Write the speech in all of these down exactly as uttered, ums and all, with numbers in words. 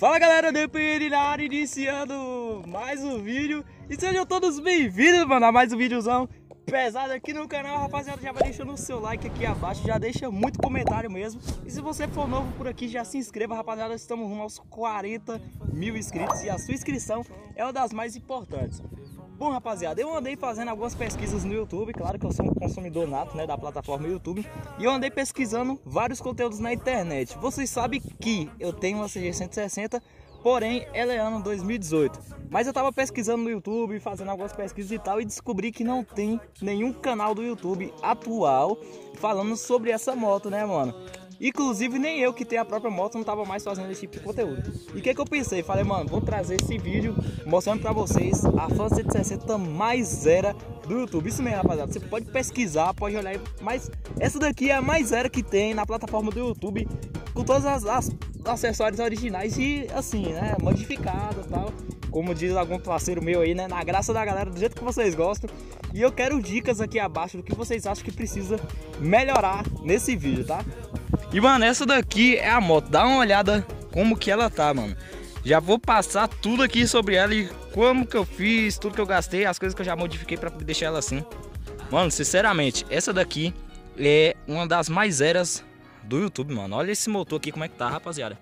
Fala galera do Perinari, iniciando mais um vídeo. E sejam todos bem-vindos, mano, a mais um videozão pesado aqui no canal. Rapaziada, já vai deixando o seu like aqui abaixo, já deixa muito comentário mesmo. E se você for novo por aqui, já se inscreva, rapaziada. Estamos rumo aos quarenta mil inscritos e a sua inscrição é uma das mais importantes. Bom, rapaziada, eu andei fazendo algumas pesquisas no YouTube. Claro que eu sou um consumidor nato, né, da plataforma YouTube. E eu andei pesquisando vários conteúdos na internet. Vocês sabem que eu tenho uma C G cento e sessenta, porém ela é ano dois mil e dezoito. Mas eu tava pesquisando no YouTube, fazendo algumas pesquisas e tal, e descobri que não tem nenhum canal do YouTube atual falando sobre essa moto, né, mano? Inclusive nem eu que tenho a própria moto não tava mais fazendo esse tipo de conteúdo. E o que que eu pensei? Falei, mano, vou trazer esse vídeo mostrando pra vocês a Fan cento e sessenta mais zero do YouTube. Isso mesmo, rapaziada, você pode pesquisar, pode olhar aí, mas essa daqui é a mais zero que tem na plataforma do YouTube, com todos as, as acessórios originais e assim, né, modificado e tal. Como diz algum parceiro meu aí, né, na graça da galera, do jeito que vocês gostam. E eu quero dicas aqui abaixo do que vocês acham que precisa melhorar nesse vídeo, tá? E, mano, essa daqui é a moto. Dá uma olhada como que ela tá, mano. Já vou passar tudo aqui sobre ela e como que eu fiz, tudo que eu gastei, as coisas que eu já modifiquei pra deixar ela assim. Mano, sinceramente, essa daqui é uma das mais zeras do YouTube, mano. Olha esse motor aqui, como é que tá, rapaziada.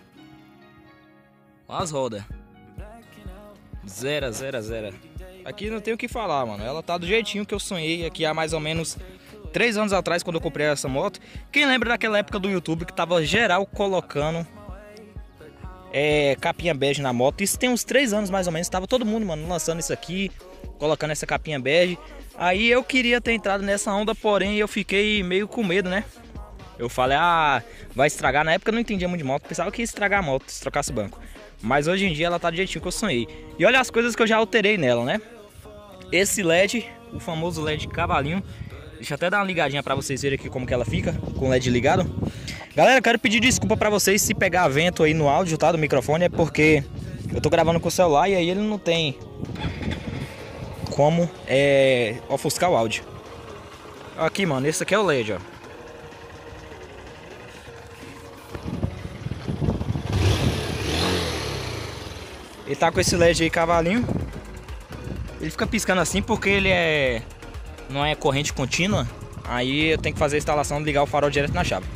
Olha as rodas. Zero, zero, zero. Aqui não tem o que falar, mano. Ela tá do jeitinho que eu sonhei aqui há mais ou menos três anos atrás, quando eu comprei essa moto. Quem lembra daquela época do YouTube que tava geral colocando é, capinha bege na moto? Isso tem uns três anos mais ou menos. Tava todo mundo, mano, lançando isso aqui, colocando essa capinha bege. Aí eu queria ter entrado nessa onda, porém eu fiquei meio com medo, né? Eu falei, ah, vai estragar. Na época eu não entendia muito de moto, pensava que ia estragar a moto se trocasse banco. Mas hoje em dia ela tá do jeitinho que eu sonhei. E olha as coisas que eu já alterei nela, né? Esse L E D, o famoso L E D cavalinho. Deixa eu até dar uma ligadinha pra vocês verem aqui como que ela fica com o L E D ligado. Galera, eu quero pedir desculpa pra vocês se pegar vento aí no áudio, tá? Do microfone, é porque eu tô gravando com o celular e aí ele não tem como é, ofuscar o áudio. Aqui, mano, esse aqui é o L E D, ó. Ele tá com esse L E D aí cavalinho. Ele fica piscando assim porque ele é... não é corrente contínua. Aí eu tenho que fazer a instalação de ligar o farol direto na chave.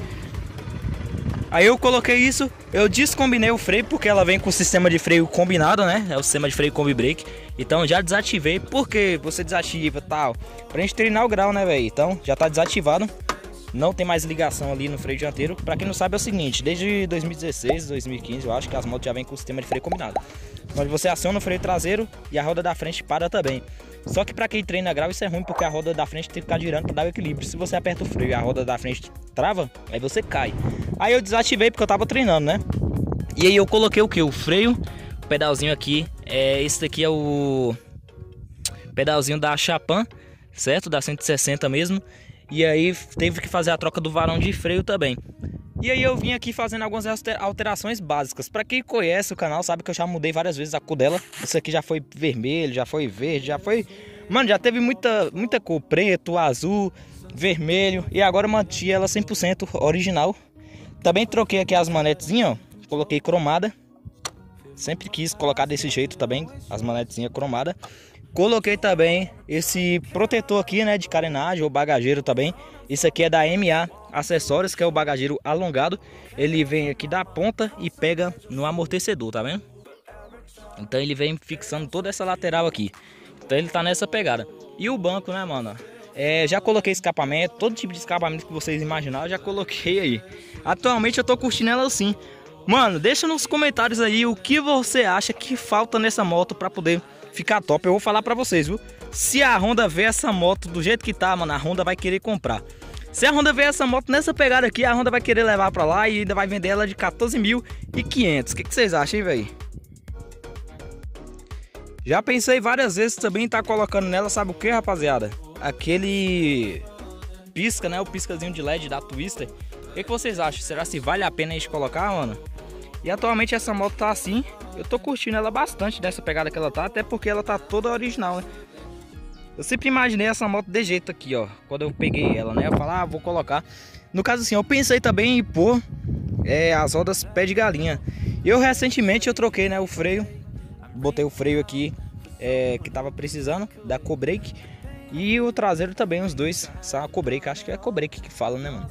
Aí eu coloquei isso. Eu descombinei o freio porque ela vem com o sistema de freio combinado, né? É o sistema de freio combi brake. Então já desativei. Porque você desativa e tal, pra gente treinar o grau, né, velho? Então já tá desativado. Não tem mais ligação ali no freio dianteiro. Pra quem não sabe é o seguinte, desde dois mil e dezesseis, dois mil e quinze eu acho que as motos já vêm com o sistema de freio combinado, onde você aciona o freio traseiro e a roda da frente para também. Só que pra quem treina grau isso é ruim, porque a roda da frente tem que ficar girando pra dar o equilíbrio. Se você aperta o freio e a roda da frente trava, aí você cai. Aí eu desativei porque eu tava treinando, né? E aí eu coloquei o que? O freio, o pedalzinho aqui. É, esse daqui é o pedalzinho da Chapan, certo? Da cento e sessenta mesmo. E aí teve que fazer a troca do varão de freio também. E aí eu vim aqui fazendo algumas alterações básicas. Pra quem conhece o canal sabe que eu já mudei várias vezes a cor dela. Isso aqui já foi vermelho, já foi verde, já foi... Mano, já teve muita, muita cor. Preto, azul, vermelho. E agora eu mantive ela cem por cento original. Também troquei aqui as manetezinhas, ó. Coloquei cromada. Sempre quis colocar desse jeito também, as manetezinhas cromadas. Coloquei também esse protetor aqui, né, de carenagem ou bagageiro também. Isso aqui é da M A Acessórios, que é o bagageiro alongado. Ele vem aqui da ponta e pega no amortecedor, tá vendo? Então ele vem fixando toda essa lateral aqui. Então ele tá nessa pegada. E o banco, né, mano? É, já coloquei escapamento, todo tipo de escapamento que vocês imaginaram, eu já coloquei aí. Atualmente eu tô curtindo ela assim. Mano, deixa nos comentários aí o que você acha que falta nessa moto pra poder ficar top. Eu vou falar pra vocês, viu? Se a Honda ver essa moto do jeito que tá, mano, a Honda vai querer comprar. Se a Honda ver essa moto nessa pegada aqui, a Honda vai querer levar pra lá e ainda vai vender ela de quatorze mil e quinhentos. O que, que vocês acham, hein, velho? Já pensei várias vezes também em estar colocando nela, sabe o que, rapaziada? Aquele pisca, né? O piscazinho de L E D da Twister. O que, que vocês acham? Será se vale a pena a gente colocar, mano? E atualmente essa moto tá assim. Eu tô curtindo ela bastante dessa pegada que ela tá, até porque ela tá toda original, né? Eu sempre imaginei essa moto de jeito aqui, ó. Quando eu peguei ela, né? Eu falei, ah, vou colocar. No caso assim, eu pensei também em pôr é, as rodas pé de galinha. Eu recentemente eu troquei, né, o freio. Botei o freio aqui é, que tava precisando da Cobrake. E o traseiro também, os dois. São a Cobrake, acho que é a Cobrake que fala, né, mano?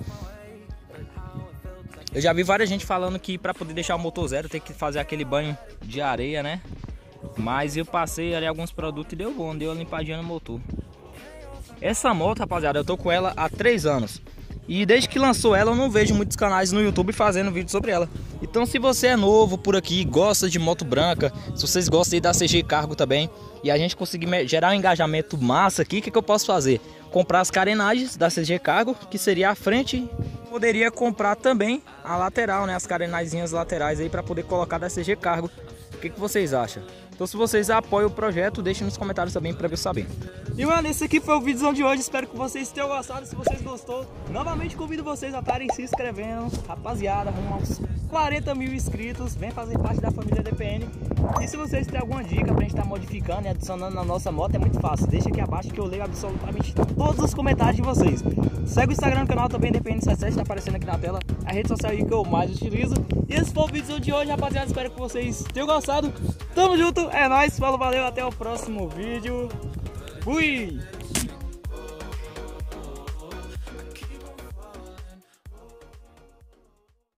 Eu já vi várias gente falando que pra poder deixar o motor zero tem que fazer aquele banho de areia, né? Mas eu passei ali alguns produtos e deu bom, deu uma limpadinha no motor. Essa moto, rapaziada, eu tô com ela há três anos. E desde que lançou ela eu não vejo muitos canais no YouTube fazendo vídeo sobre ela. Então se você é novo por aqui, gosta de moto branca, se vocês gostam aí da C G Cargo também, e a gente conseguir gerar um engajamento massa aqui, o que, que eu posso fazer? Comprar as carenagens da C G Cargo, que seria a frente. Poderia comprar também a lateral, né? As carenagens laterais aí para poder colocar da C G Cargo. O que, que vocês acham? Então se vocês apoiam o projeto, deixem nos comentários também para eu saber. E mano, esse aqui foi o vídeo de hoje, espero que vocês tenham gostado. Se vocês gostou, novamente convido vocês a estarem se inscrevendo. Rapaziada, rumo aos quarenta mil inscritos, vem fazer parte da família D P N. E se vocês têm alguma dica pra gente estar modificando e adicionando na nossa moto, é muito fácil. Deixa aqui abaixo que eu leio absolutamente todos os comentários de vocês. Segue o Instagram do canal também, D P N setenta e sete, tá aparecendo aqui na tela. A rede social aí que eu mais utilizo. E esse foi o vídeo de hoje, rapaziada, espero que vocês tenham gostado. Tamo junto, é nóis, falou, valeu, até o próximo vídeo. Fui!